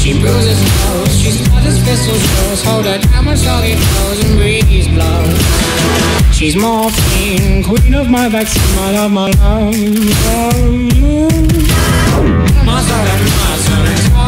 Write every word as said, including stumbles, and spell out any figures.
She bruises nose, she stutters pistol shows. Hold her down when soggy clothes and breeze blows. She's morphine, queen of my vaccine, my love, my love. My soul and my soul.